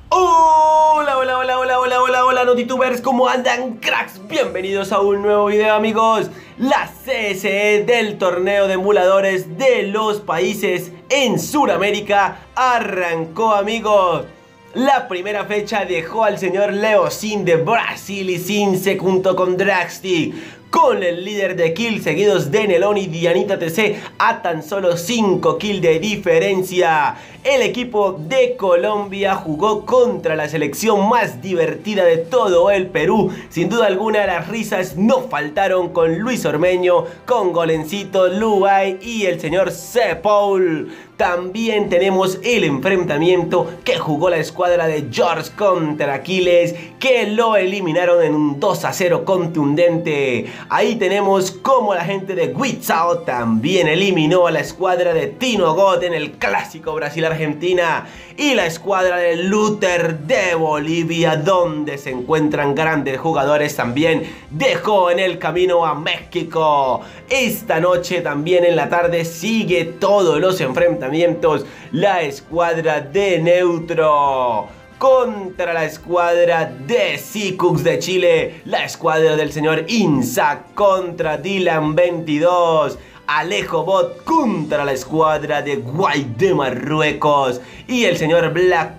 Hola, hola, hola, hola, hola, hola, hola, Notitubers, ¿cómo andan, cracks? Bienvenidos a un nuevo video, amigos. La CSE del torneo de emuladores de los países en Sudamérica arrancó, amigos. La primera fecha dejó al señor Leosin de Brasil y Sinse junto con Dragstick, con el líder de kills seguidos de Nelon y Dianita TC a tan solo 5 kills de diferencia. El equipo de Colombia jugó contra la selección más divertida de todo el Perú. Sin duda alguna, las risas no faltaron con Luis Ormeño, con Golencito, Luay y el señor Sepoul. También tenemos el enfrentamiento que jugó la escuadra de George contra Aquiles, que lo eliminaron en un 2-0 contundente. Ahí tenemos como la gente de Witsao también eliminó a la escuadra de Tino God en el clásico Brasil-Argentina. Y la escuadra de Luther de Bolivia, donde se encuentran grandes jugadores, también dejó en el camino a México. Esta noche también en la tarde sigue todos los enfrentamientos. La escuadra de Neutro contra la escuadra de Seacooks de Chile, la escuadra del señor Insa contra Dylan 22, Alejo Bot contra la escuadra de Guay de Marruecos y el señor Black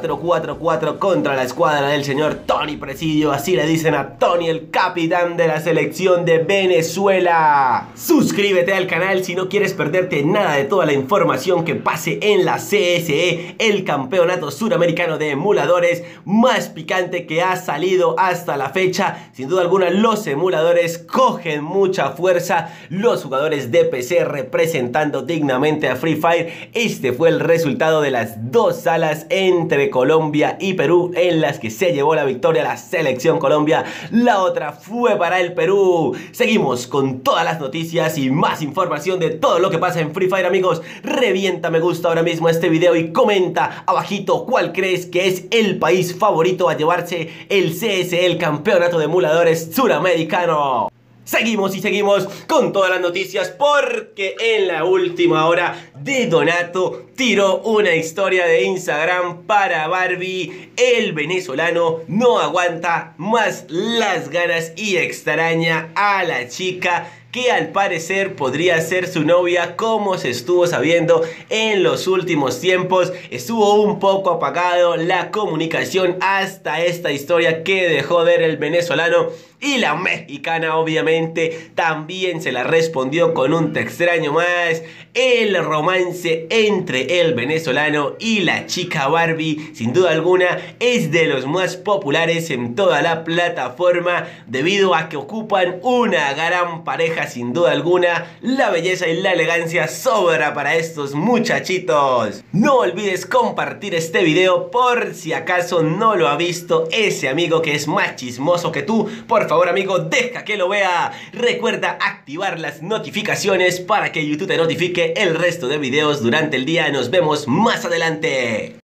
444 contra la escuadra del señor Tony Presidio. Así le dicen a Tony, el capitán de la selección de Venezuela. Suscríbete al canal si no quieres perderte nada de toda la información que pase en la CSE, el campeonato suramericano de emuladores más picante que ha salido hasta la fecha. Sin duda alguna, los emuladores cogen mucha fuerza, los jugadores de PC representando dignamente a Free Fire. Este fue el resultado de las dos salas entre Colombia y Perú, en las que se llevó la victoria la selección Colombia. La otra fue para el Perú. Seguimos con todas las noticias y más información de todo lo que pasa en Free Fire, amigos. Revienta me gusta ahora mismo a este video y comenta abajito cuál crees que es el país favorito a llevarse el CSE, el campeonato de emuladores suramericano. Seguimos y seguimos con todas las noticias, porque en la última hora de Donato tiró una historia de Instagram para Barbie. El venezolano no aguanta más las ganas y extraña a la chica que al parecer podría ser su novia, como se estuvo sabiendo en los últimos tiempos. Estuvo un poco apagado la comunicación hasta esta historia que dejó ver el venezolano, y la mexicana obviamente también se la respondió con un te extraño más. El romance entre el venezolano y la chica Barbie, sin duda alguna, es de los más populares en toda la plataforma, debido a que ocupan una gran pareja. Sin duda alguna, la belleza y la elegancia sobra para estos muchachitos. No olvides compartir este video por si acaso no lo ha visto ese amigo que es más chismoso que tú. Por favor, amigo, deja que lo vea. Recuerda activar las notificaciones para que YouTube te notifique el resto de videos durante el día. Nos vemos más adelante.